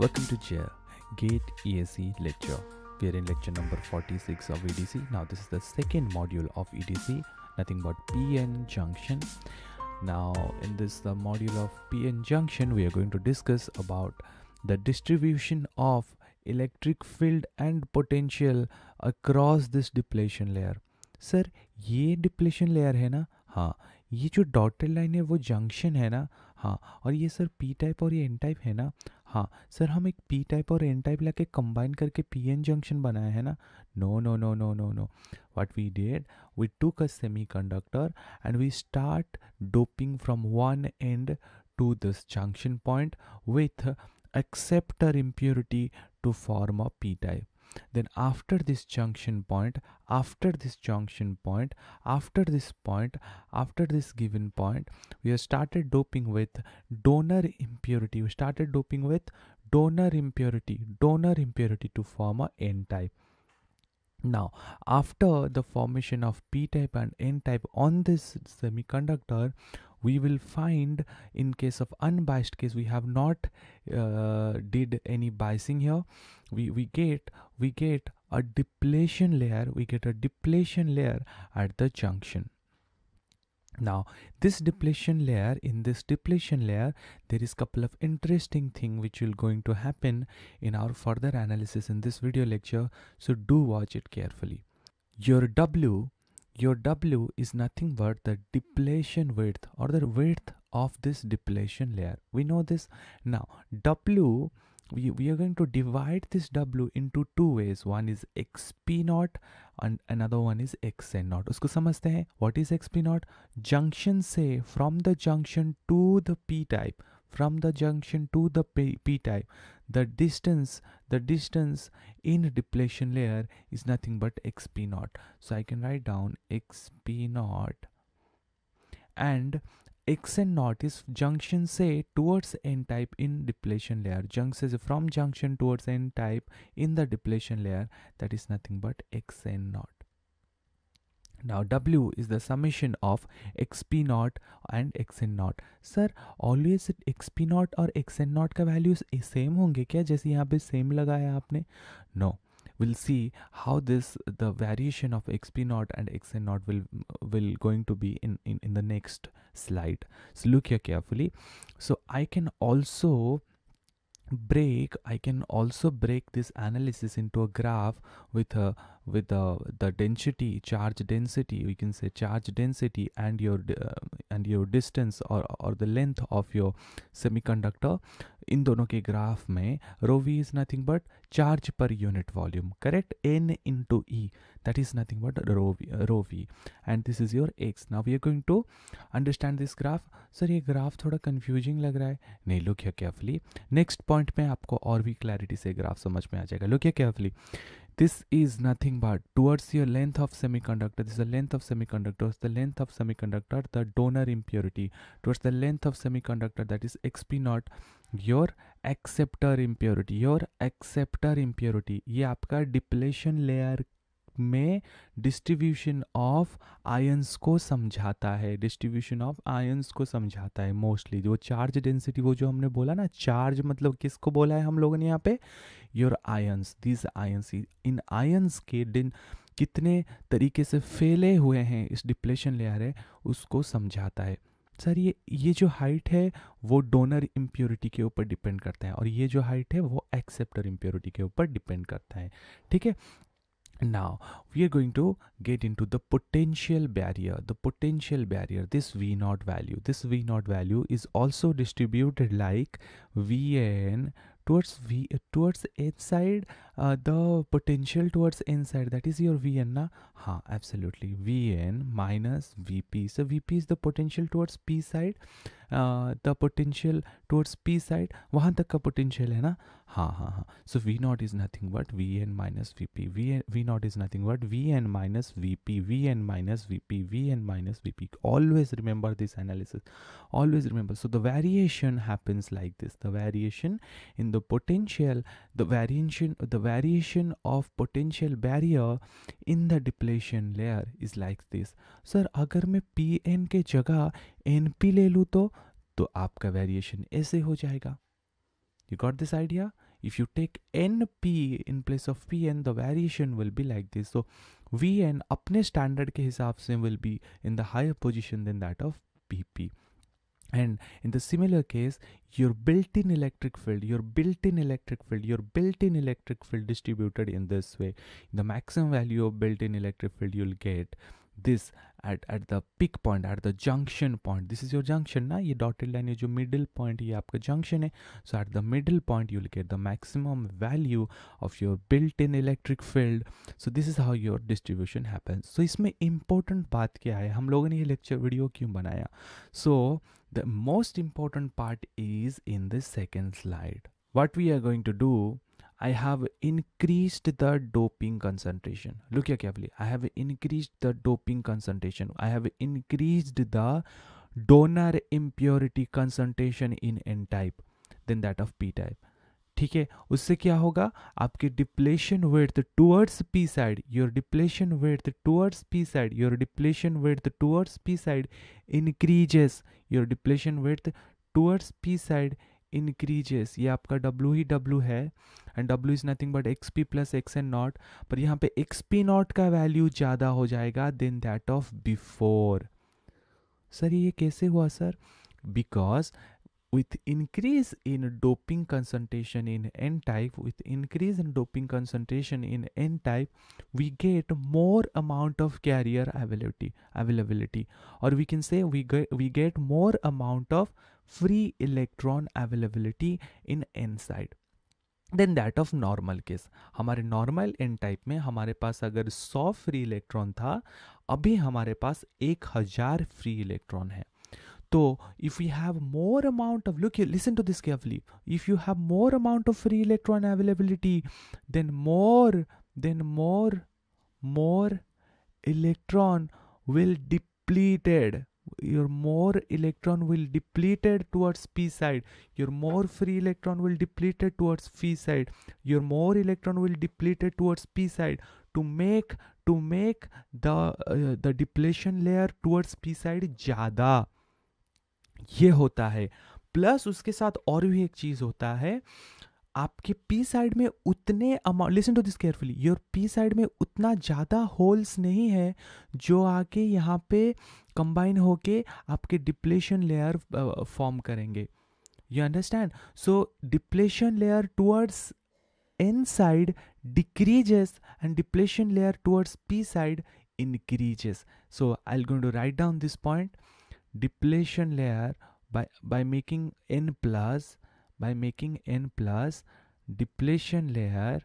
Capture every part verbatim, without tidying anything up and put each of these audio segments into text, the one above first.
Welcome to G A GATE E S E Lecture. We are in lecture number forty-six of E D C. Now this is the second module of E D C, nothing but P N Junction. Now in this the module of P N Junction, we are going to discuss about the distribution of electric field and potential across this depletion layer. Sir ये depletion layer है ना, हाँ ये जो dotted line है वो junction है ना, हाँ और ये सर पी टाइप और ये एन टाइप है ना, हाँ सर हम एक पी टाइप और एन टाइप लेके कंबाइन करके पी एन जंक्शन बनाया है ना. No no no no no no what we did, we took a semiconductor and we start doping from one end to this junction point with acceptor impurity to form a p-type. Then after this junction point, after this junction point, after this point, after this given point, we have started doping with donor impurity. We started doping with donor impurity, donor impurity to form a n-type. Now, after the formation of p-type and n-type on this semiconductor, we will find in case of unbiased case, we have not uh, did any biasing here. We, we get we get a depletion layer, we get a depletion layer at the junction. Now this depletion layer, in this depletion layer, there is couple of interesting thing which will going to happen in our further analysis in this video lecture. So do watch it carefully. Your W Your W is nothing but the depletion width or the width of this depletion layer. We know this. Now W, we, we are going to divide this W into two ways. One is X P naught and another one is X N naught. उसको समझते हैं. What is X P naught? Junction से from the junction to the P type, from the junction to the P, P type, the distance the distance in depletion layer is nothing but X P naught. So I can write down X P naught, and X N naught is junction say towards N type in depletion layer. Junction is from junction towards N type in the depletion layer, that is nothing but X N naught. Now W is the summation of X P naught and X N naught. Sir always X P naught और X N naught का values same होंगे क्या, जैसे यहाँ पे same लगाया आपने? No. We'll see how this the variation of X P naught and X N naught will will going to be in, in, in the next slide. So look here carefully. So I can also break I can also break this analysis into a graph with a with the the density, charge density, we can say charge density and your uh, and your distance or or the length of your semiconductor. इन दोनों के graph में rho v is nothing but charge per unit volume, correct? N into E, that is nothing but rho v, uh, rho v, and this is your x. Now we are going to understand this graph. Sir ये graph थोड़ा confusing लग रहा है. नहीं, look here carefully. Next point में आपको और भी clarity से ग्राफ समझ में आ जाएगा. Look here carefully. This is nothing but towards your length of semiconductor. This is the length of semiconductor. The length of semiconductor, the donor impurity. Towards the length of semiconductor, that is X P naught. Your acceptor impurity. Your acceptor impurity. ये आपका depletion layer में distribution of ions को समझाता है, distribution of ions को समझाता है mostly. जो चार्ज डेंसिटी, वो जो हमने बोला ना, चार्ज मतलब किसको बोला है हम लोगों ने यहाँ पे? Your ions, this ions. इन आयंस के दिन कितने तरीके से फैले हुए हैं इस डिप्लेशन लेयर है, उसको समझाता है. सर ये ये जो हाइट है वो डोनर इम्प्योरिटी के ऊपर डिपेंड करता है, और ये जो हाइट है वो एक्सेप्टर इम्प्योरिटी के ऊपर डिपेंड करता है. ठीक है. Now we are going to get into the potential barrier. The potential barrier, this V naught value, this V naught value is also distributed like V N towards V towards H side, uh, the potential towards N side, that is your V N na. हाँ, absolutely. V N minus V P. So V P is the potential towards P side. Uh, the potential towards P side, वहाँ तक का potential है ना. हाँ हाँ हाँ. So V naught is nothing but V N minus V P. V, V naught is nothing but V N minus V P. V N minus V P. V N minus V P. Always remember this analysis. Always remember. So the variation happens like this. The variation in the potential, the variation, the variation of potential barrier in the depletion layer is like this. Sir, अगर मैं P N के जगह N P ले लूँ तो तो आपका variation ऐसे हो जाएगा. You got this idea? if you take np in place of pn, the variation will be like this. So vn अपने standard के हिसाब से will be in the higher position than that of pp. And in the similar case, your built-in electric field, your built-in electric field, your built-in electric field distributed in this way. The maximum value of built-in electric field you'll get this at at the peak point, at the junction point. This is your junction ना, ये dotted line है जो middle point, ये आपका junction है. So at the middle point you'll get the maximum value of your built-in electric field. So this is how your distribution happens. So इसमें important बात क्या है, हम लोगों ने ये lecture video क्यों बनाया? So the most important part is in the second slide. What we are going to do, I have increased the doping concentration. Look here carefully. I have increased the doping concentration. I have increased the donor impurity concentration in N type than that of P type. ठीक है, उससे क्या होगा, आपके depletion width towards P side, your depletion width towards P side, your depletion width towards P side increases, your depletion width towards P side increases. ये आपका W ही W है, and W is nothing but X P plus X N naught. पर यहाँ पे X P naught का value ज़्यादा हो जाएगा then that of before. Sir ये कैसे हुआ sir? Because with increase in doping concentration in N type, with increase in doping concentration in N type, we get more amount of carrier availability, availability, or we can say we get we get more amount of free electron availability in N side than that of normal case. हमारे normal N type में हमारे पास अगर सौ free electron था, अभी हमारे पास एक हजार free electron है. So if we have more amount of, look here, listen to this carefully. If you have more amount of free electron availability, then more, then more, more electron will depleted. Your more electron will depleted towards p side. Your more free electron will depleted towards p side. Your more electron will depleted towards p side to make to make the uh, the depletion layer towards p side ज़्यादा. ये होता है. Plus उसके साथ और भी एक चीज होता है, आपके पी साइड में उतने amount, listen to this carefully, your P side में उतना ज़्यादा होल्स नहीं है जो आके यहाँ पे कंबाइन होके आपके डिप्लेशन लेयर फॉर्म करेंगे. You understand? So depletion layer towards N side decreases and depletion layer towards P side increases. So I'm going to write down this point. Depletion layer by by making n plus by making n plus depletion layer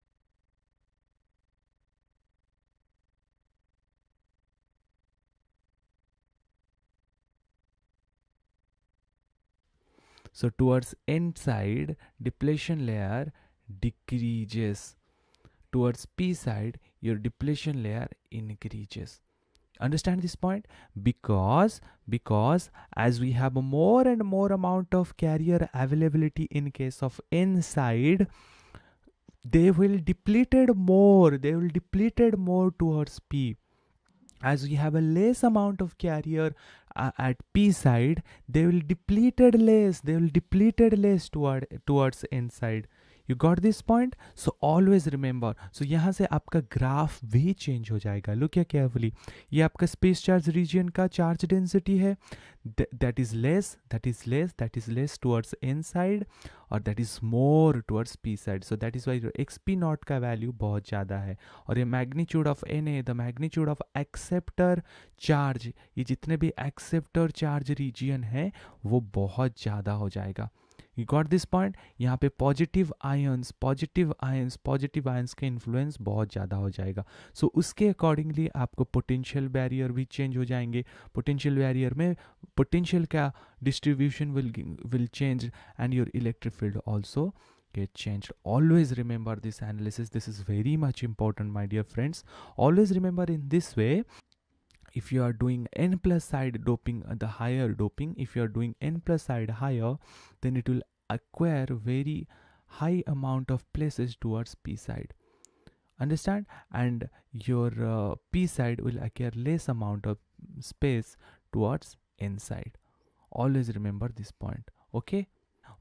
so towards n side depletion layer decreases, towards p side your depletion layer increases. Understand this point? Because because as we have more and more amount of carrier availability in case of n side, they will depleted more they will depleted more towards p. As we have a less amount of carrier uh, at p side, they will depleted less they will depleted less toward towards n side. You got this point? So always remember. So यहाँ से आपका graph भी change हो जाएगा. Look here carefully. ये आपका space charge region का charge density है. That is less, that is less, that is less towards n side, और that is more towards p side. So that is why your xp naught का value बहुत ज़्यादा है. और ये magnitude of N A, the magnitude of acceptor charge, ये जितने भी एक्सेप्टर चार्ज रीजन है वो बहुत ज़्यादा हो जाएगा. You got this point? यहाँ पे positive ions positive ions positive ions का इन्फ्लुएंस बहुत ज़्यादा हो जाएगा. सो so, उसके अकॉर्डिंगली आपको पोटेंशियल बैरियर भी चेंज हो जाएंगे. पोटेंशियल बैरियर में पोटेंशियल का distribution will will change and your electric field also get changed. Always remember this analysis. This is very much important, my dear friends. Always remember in this way. If you are doing n plus side doping, uh, the higher doping, if you are doing n plus side higher, then it will acquire very high amount of places towards p side. Understand? And your uh, p side will acquire less amount of space towards n side. Always remember this point. Okay?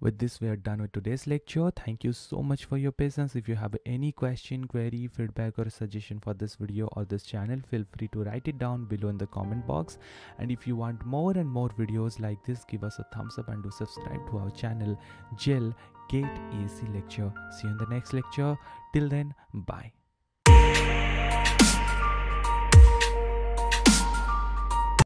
With this, we are done with today's lecture. Thank you so much for your patience. If you have any question, query, feedback or suggestion for this video or this channel, feel free to write it down below in the comment box. And if you want more and more videos like this, give us a thumbs up and do subscribe to our channel GATE E S E Lecture. See you in the next lecture. Till then, bye.